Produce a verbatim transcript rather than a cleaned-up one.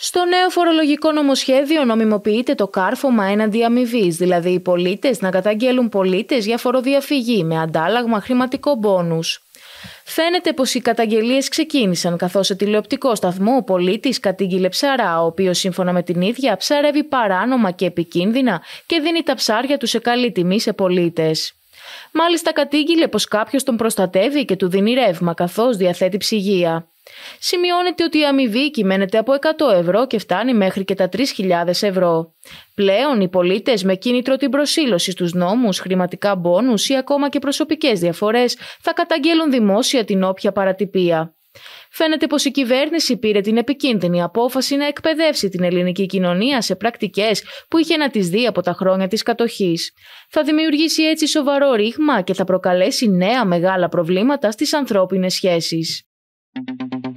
Στο νέο φορολογικό νομοσχέδιο νομιμοποιείται το κάρφωμα έναντι αμοιβής, δηλαδή οι πολίτες να καταγγέλουν πολίτες για φοροδιαφυγή με αντάλλαγμα χρηματικό μπόνους. Φαίνεται πως οι καταγγελίες ξεκίνησαν καθώς σε τηλεοπτικό σταθμό ο πολίτης κατήγγειλε ψαρά, ο οποίος σύμφωνα με την ίδια ψαρεύει παράνομα και επικίνδυνα και δίνει τα ψάρια του σε καλή τιμή σε πολίτες. Μάλιστα κατήγγειλε πως κάποιος τον προστατεύει και του δίνει ρεύμα καθώς διαθέτει ψυγεία. Σημειώνεται ότι η αμοιβή κυμαίνεται από εκατό ευρώ και φτάνει μέχρι και τα τρεις χιλιάδες ευρώ. Πλέον οι πολίτες με κίνητρο την προσήλωση στους νόμους, χρηματικά μπόνους ή ακόμα και προσωπικές διαφορές θα καταγγέλουν δημόσια την όποια παρατυπία. Φαίνεται πως η κυβέρνηση πήρε την επικίνδυνη απόφαση να εκπαιδεύσει την ελληνική κοινωνία σε πρακτικές που είχε να τις δει από τα χρόνια της κατοχής. Θα δημιουργήσει έτσι σοβαρό ρήγμα και θα προκαλέσει νέα μεγάλα προβλήματα στις ανθρώπινες σχέσεις.